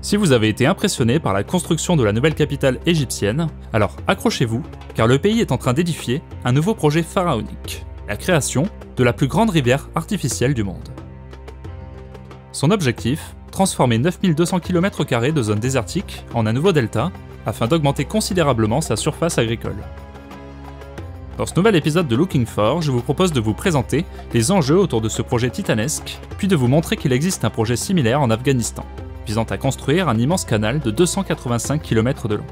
Si vous avez été impressionné par la construction de la nouvelle capitale égyptienne, alors accrochez-vous, car le pays est en train d'édifier un nouveau projet pharaonique, la création de la plus grande rivière artificielle du monde. Son objectif, transformer 9200 km² de zone désertique en un nouveau delta, afin d'augmenter considérablement sa surface agricole. Dans ce nouvel épisode de Looking For, je vous propose de vous présenter les enjeux autour de ce projet titanesque, puis de vous montrer qu'il existe un projet similaire en Afghanistan, visant à construire un immense canal de 285 km de long.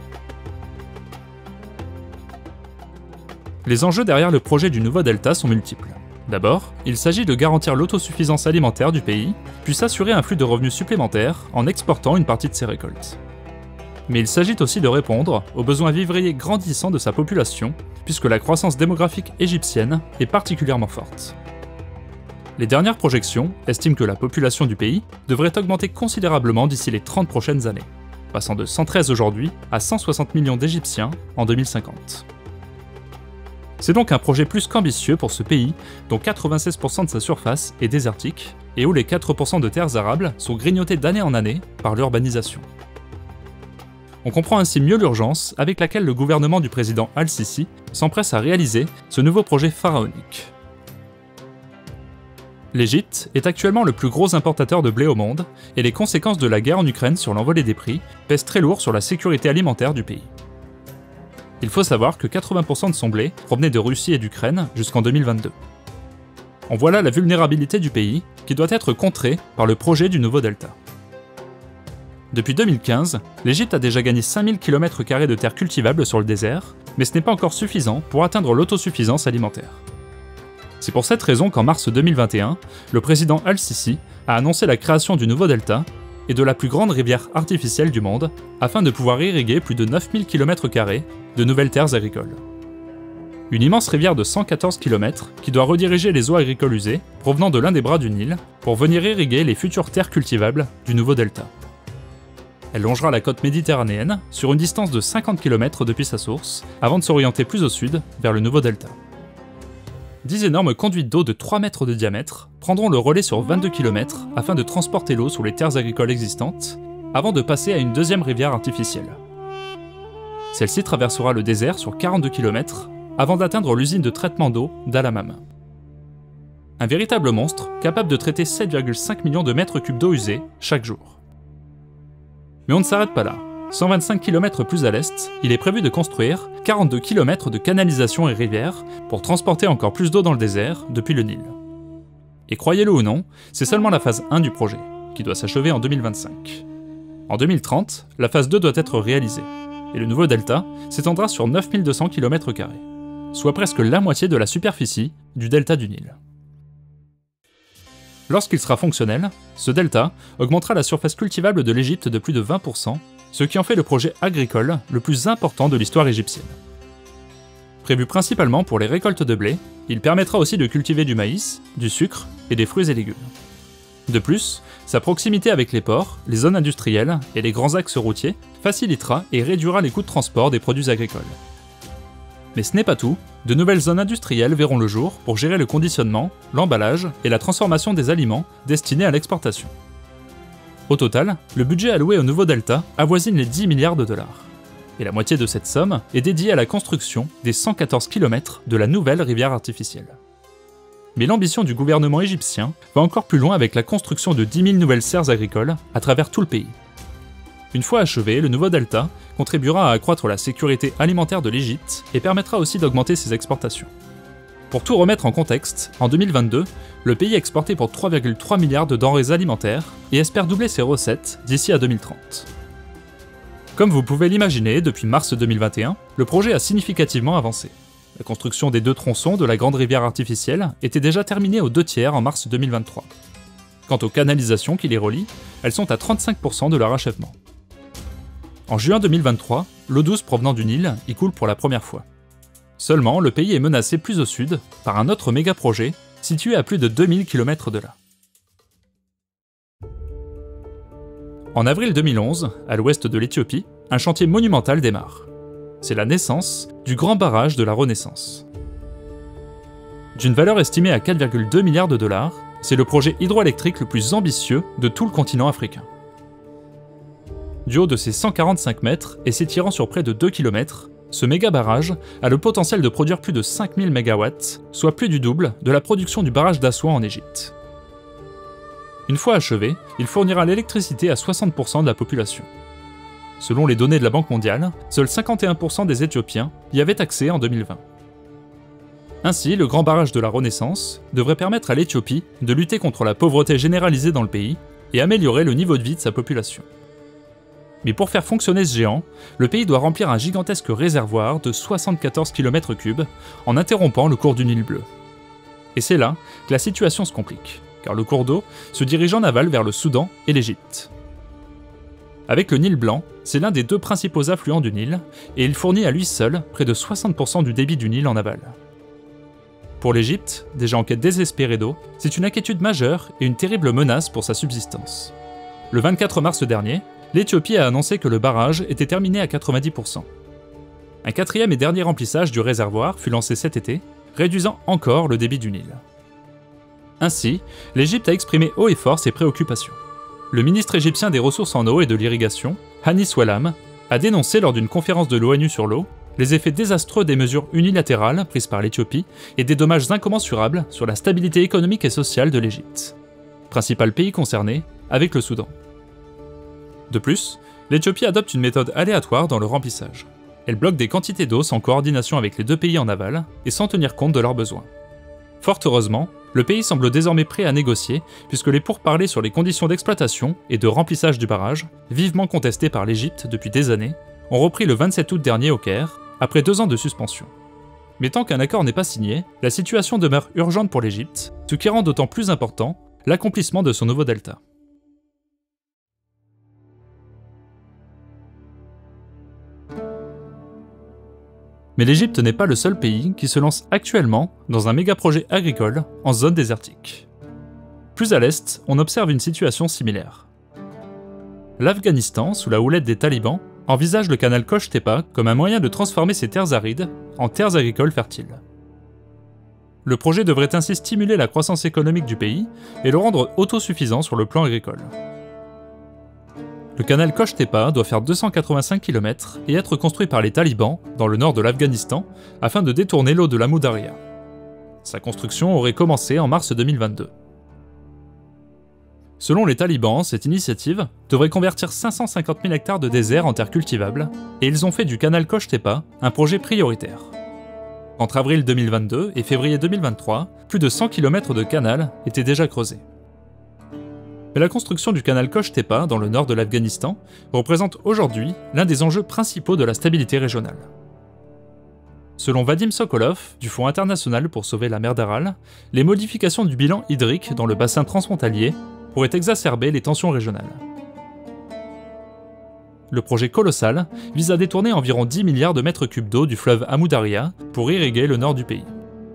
Les enjeux derrière le projet du nouveau delta sont multiples. D'abord, il s'agit de garantir l'autosuffisance alimentaire du pays, puis s'assurer un flux de revenus supplémentaires en exportant une partie de ses récoltes. Mais il s'agit aussi de répondre aux besoins vivriers grandissants de sa population, puisque la croissance démographique égyptienne est particulièrement forte. Les dernières projections estiment que la population du pays devrait augmenter considérablement d'ici les 30 prochaines années, passant de 113 aujourd'hui à 160 millions d'Égyptiens en 2050. C'est donc un projet plus qu'ambitieux pour ce pays, dont 96% de sa surface est désertique, et où les 4% de terres arables sont grignotées d'année en année par l'urbanisation. On comprend ainsi mieux l'urgence avec laquelle le gouvernement du président Al-Sisi s'empresse à réaliser ce nouveau projet pharaonique. L'Égypte est actuellement le plus gros importateur de blé au monde, et les conséquences de la guerre en Ukraine sur l'envolée des prix pèsent très lourd sur la sécurité alimentaire du pays. Il faut savoir que 80% de son blé provenait de Russie et d'Ukraine jusqu'en 2022. On voit là la vulnérabilité du pays qui doit être contrée par le projet du nouveau delta. Depuis 2015, l'Égypte a déjà gagné 5000 km² de terres cultivables sur le désert, mais ce n'est pas encore suffisant pour atteindre l'autosuffisance alimentaire. C'est pour cette raison qu'en mars 2021, le président Al-Sisi a annoncé la création du nouveau delta et de la plus grande rivière artificielle du monde, afin de pouvoir irriguer plus de 9000 km² de nouvelles terres agricoles. Une immense rivière de 114 km qui doit rediriger les eaux agricoles usées provenant de l'un des bras du Nil pour venir irriguer les futures terres cultivables du nouveau delta. Elle longera la côte méditerranéenne sur une distance de 50 km depuis sa source, avant de s'orienter plus au sud, vers le nouveau delta. 10 énormes conduites d'eau de 3 mètres de diamètre prendront le relais sur 22 km afin de transporter l'eau sur les terres agricoles existantes, avant de passer à une deuxième rivière artificielle. Celle-ci traversera le désert sur 42 km avant d'atteindre l'usine de traitement d'eau d'Al-Hammam. Un véritable monstre capable de traiter 7,5 millions de mètres cubes d'eau usée chaque jour. Mais on ne s'arrête pas là. 125 km plus à l'est, il est prévu de construire 42 km de canalisation et rivières pour transporter encore plus d'eau dans le désert depuis le Nil. Et croyez-le ou non, c'est seulement la phase 1 du projet, qui doit s'achever en 2025. En 2030, la phase 2 doit être réalisée, et le nouveau delta s'étendra sur 9200 km², soit presque la moitié de la superficie du delta du Nil. Lorsqu'il sera fonctionnel, ce delta augmentera la surface cultivable de l'Égypte de plus de 20%, ce qui en fait le projet agricole le plus important de l'histoire égyptienne. Prévu principalement pour les récoltes de blé, il permettra aussi de cultiver du maïs, du sucre et des fruits et légumes. De plus, sa proximité avec les ports, les zones industrielles et les grands axes routiers facilitera et réduira les coûts de transport des produits agricoles. Mais ce n'est pas tout, de nouvelles zones industrielles verront le jour pour gérer le conditionnement, l'emballage et la transformation des aliments destinés à l'exportation. Au total, le budget alloué au nouveau delta avoisine les 10 milliards de dollars. Et la moitié de cette somme est dédiée à la construction des 114 km de la nouvelle rivière artificielle. Mais l'ambition du gouvernement égyptien va encore plus loin avec la construction de 10 000 nouvelles serres agricoles à travers tout le pays. Une fois achevé, le nouveau delta contribuera à accroître la sécurité alimentaire de l'Égypte et permettra aussi d'augmenter ses exportations. Pour tout remettre en contexte, en 2022, le pays exportait pour 3,3 milliards de denrées alimentaires et espère doubler ses recettes d'ici à 2030. Comme vous pouvez l'imaginer, depuis mars 2021, le projet a significativement avancé. La construction des 2 tronçons de la grande rivière artificielle était déjà terminée aux 2/3 en mars 2023. Quant aux canalisations qui les relient, elles sont à 35% de leur achèvement. En juin 2023, l'eau douce provenant du Nil y coule pour la première fois. Seulement, le pays est menacé plus au sud par un autre méga-projet situé à plus de 2000 km de là. En avril 2011, à l'ouest de l'Éthiopie, un chantier monumental démarre. C'est la naissance du Grand Barrage de la Renaissance. D'une valeur estimée à 4,2 milliards de dollars, c'est le projet hydroélectrique le plus ambitieux de tout le continent africain. Du haut de ses 145 mètres et s'étirant sur près de 2 km, ce méga barrage a le potentiel de produire plus de 5000 MW, soit plus du double de la production du barrage d'Assoua en Égypte. Une fois achevé, il fournira l'électricité à 60% de la population. Selon les données de la Banque mondiale, seuls 51% des Éthiopiens y avaient accès en 2020. Ainsi, le grand barrage de la Renaissance devrait permettre à l'Éthiopie de lutter contre la pauvreté généralisée dans le pays et améliorer le niveau de vie de sa population. Mais pour faire fonctionner ce géant, le pays doit remplir un gigantesque réservoir de 74 km3 en interrompant le cours du Nil bleu. Et c'est là que la situation se complique, car le cours d'eau se dirige en aval vers le Soudan et l'Égypte. Avec le Nil blanc, c'est l'un des deux principaux affluents du Nil, et il fournit à lui seul près de 60% du débit du Nil en aval. Pour l'Égypte, déjà en quête désespérée d'eau, c'est une inquiétude majeure et une terrible menace pour sa subsistance. Le 24 mars dernier, l'Éthiopie a annoncé que le barrage était terminé à 90%. Un quatrième et dernier remplissage du réservoir fut lancé cet été, réduisant encore le débit du Nil. Ainsi, l'Égypte a exprimé haut et fort ses préoccupations. Le ministre égyptien des Ressources en eau et de l'Irrigation, Hani Swallam, a dénoncé lors d'une conférence de l'ONU sur l'eau les effets désastreux des mesures unilatérales prises par l'Éthiopie et des dommages incommensurables sur la stabilité économique et sociale de l'Égypte, principal pays concerné avec le Soudan. De plus, l'Éthiopie adopte une méthode aléatoire dans le remplissage. Elle bloque des quantités d'eau sans coordination avec les deux pays en aval et sans tenir compte de leurs besoins. Fort heureusement, le pays semble désormais prêt à négocier puisque les pourparlers sur les conditions d'exploitation et de remplissage du barrage, vivement contestés par l'Égypte depuis des années, ont repris le 27 août dernier au Caire, après 2 ans de suspension. Mais tant qu'un accord n'est pas signé, la situation demeure urgente pour l'Égypte, ce qui rend d'autant plus important l'accomplissement de son nouveau delta. Mais l'Égypte n'est pas le seul pays qui se lance actuellement dans un méga-projet agricole en zone désertique. Plus à l'est, on observe une situation similaire. L'Afghanistan, sous la houlette des talibans, envisage le canal Koch-Tepa comme un moyen de transformer ses terres arides en terres agricoles fertiles. Le projet devrait ainsi stimuler la croissance économique du pays et le rendre autosuffisant sur le plan agricole. Le canal Koch-Tepa doit faire 285 km et être construit par les talibans dans le nord de l'Afghanistan afin de détourner l'eau de l'Amou Daria. Sa construction aurait commencé en mars 2022. Selon les talibans, cette initiative devrait convertir 550 000 hectares de désert en terres cultivables et ils ont fait du canal Koch-Tepa un projet prioritaire. Entre avril 2022 et février 2023, plus de 100 km de canal étaient déjà creusés. Mais la construction du canal Koch-Tepa dans le nord de l'Afghanistan représente aujourd'hui l'un des enjeux principaux de la stabilité régionale. Selon Vadim Sokolov, du Fonds international pour sauver la mer d'Aral, les modifications du bilan hydrique dans le bassin transfrontalier pourraient exacerber les tensions régionales. Le projet colossal vise à détourner environ 10 milliards de mètres cubes d'eau du fleuve Amou Daria pour irriguer le nord du pays.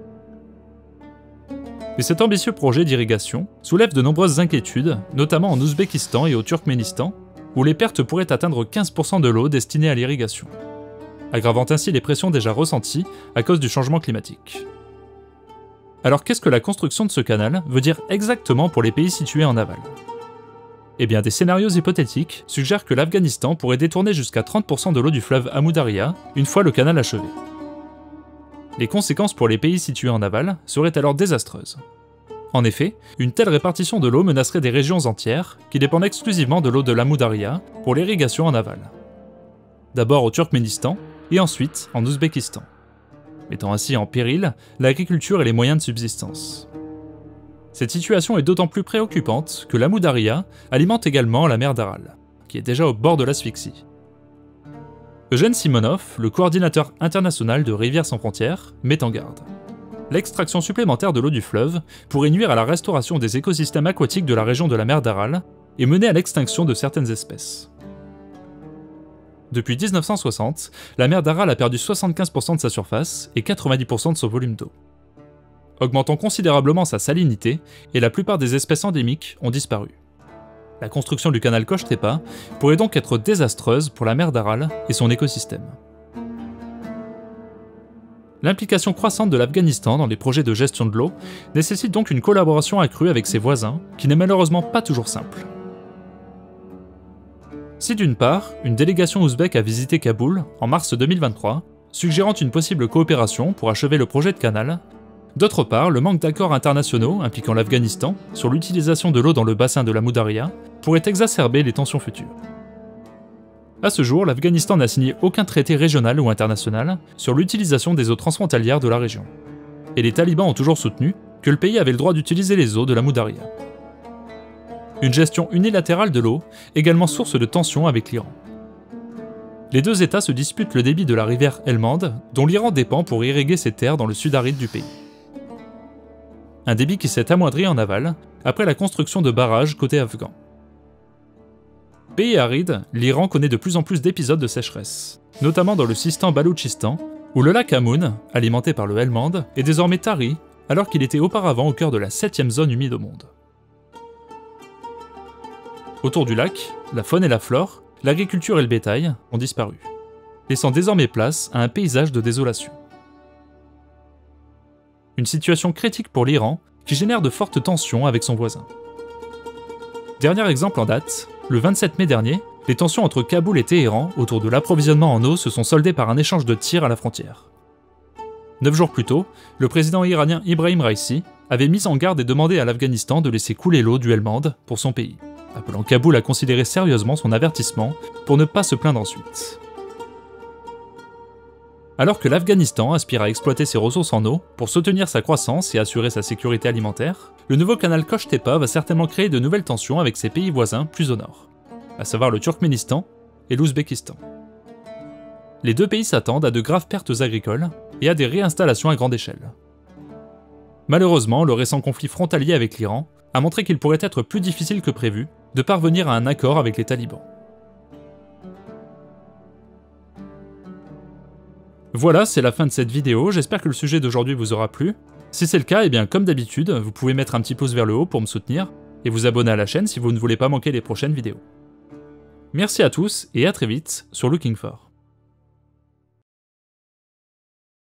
Mais cet ambitieux projet d'irrigation soulève de nombreuses inquiétudes, notamment en Ouzbékistan et au Turkménistan, où les pertes pourraient atteindre 15% de l'eau destinée à l'irrigation, aggravant ainsi les pressions déjà ressenties à cause du changement climatique. Alors qu'est-ce que la construction de ce canal veut dire exactement pour les pays situés en aval ? Eh bien, des scénarios hypothétiques suggèrent que l'Afghanistan pourrait détourner jusqu'à 30% de l'eau du fleuve Amou Daria une fois le canal achevé. Les conséquences pour les pays situés en aval seraient alors désastreuses. En effet, une telle répartition de l'eau menacerait des régions entières qui dépendent exclusivement de l'eau de l'Amou Daria pour l'irrigation en aval. D'abord au Turkménistan et ensuite en Ouzbékistan, mettant ainsi en péril l'agriculture et les moyens de subsistance. Cette situation est d'autant plus préoccupante que l'Amou Daria alimente également la mer d'Aral, qui est déjà au bord de l'asphyxie. Eugène Simonov, le coordinateur international de Rivières sans frontières, met en garde. L'extraction supplémentaire de l'eau du fleuve pourrait nuire à la restauration des écosystèmes aquatiques de la région de la mer d'Aral et mener à l'extinction de certaines espèces. Depuis 1960, la mer d'Aral a perdu 75% de sa surface et 90% de son volume d'eau, augmentant considérablement sa salinité, et la plupart des espèces endémiques ont disparu. La construction du canal Koch-Tepa pourrait donc être désastreuse pour la mer d'Aral et son écosystème. L'implication croissante de l'Afghanistan dans les projets de gestion de l'eau nécessite donc une collaboration accrue avec ses voisins, qui n'est malheureusement pas toujours simple. Si d'une part, une délégation ouzbèke a visité Kaboul en mars 2023, suggérant une possible coopération pour achever le projet de canal, d'autre part, le manque d'accords internationaux impliquant l'Afghanistan sur l'utilisation de l'eau dans le bassin de la Moudaria pourrait exacerber les tensions futures. À ce jour, l'Afghanistan n'a signé aucun traité régional ou international sur l'utilisation des eaux transfrontalières de la région. Et les talibans ont toujours soutenu que le pays avait le droit d'utiliser les eaux de la Moudaria. Une gestion unilatérale de l'eau, également source de tensions avec l'Iran. Les deux États se disputent le débit de la rivière Helmand, dont l'Iran dépend pour irriguer ses terres dans le sud aride du pays. Un débit qui s'est amoindri en aval, après la construction de barrages côté afghan. Pays aride, l'Iran connaît de plus en plus d'épisodes de sécheresse, notamment dans le Sistan-Baloutchistan, où le lac Amoun, alimenté par le Helmand, est désormais tari, alors qu'il était auparavant au cœur de la 7e zone humide au monde. Autour du lac, la faune et la flore, l'agriculture et le bétail ont disparu, laissant désormais place à un paysage de désolation. Une situation critique pour l'Iran qui génère de fortes tensions avec son voisin. Dernier exemple en date, le 27 mai dernier, les tensions entre Kaboul et Téhéran autour de l'approvisionnement en eau se sont soldées par un échange de tirs à la frontière. 9 jours plus tôt, le président iranien Ibrahim Raisi avait mis en garde et demandé à l'Afghanistan de laisser couler l'eau du Helmand pour son pays, appelant Kaboul à considérer sérieusement son avertissement pour ne pas se plaindre ensuite. Alors que l'Afghanistan aspire à exploiter ses ressources en eau pour soutenir sa croissance et assurer sa sécurité alimentaire, le nouveau canal Koch-Tepa va certainement créer de nouvelles tensions avec ses pays voisins plus au nord, à savoir le Turkménistan et l'Ouzbékistan. Les deux pays s'attendent à de graves pertes agricoles et à des réinstallations à grande échelle. Malheureusement, le récent conflit frontalier avec l'Iran a montré qu'il pourrait être plus difficile que prévu de parvenir à un accord avec les talibans. Voilà, c'est la fin de cette vidéo, j'espère que le sujet d'aujourd'hui vous aura plu. Si c'est le cas, eh bien comme d'habitude, vous pouvez mettre un petit pouce vers le haut pour me soutenir, et vous abonner à la chaîne si vous ne voulez pas manquer les prochaines vidéos. Merci à tous, et à très vite sur Looking For.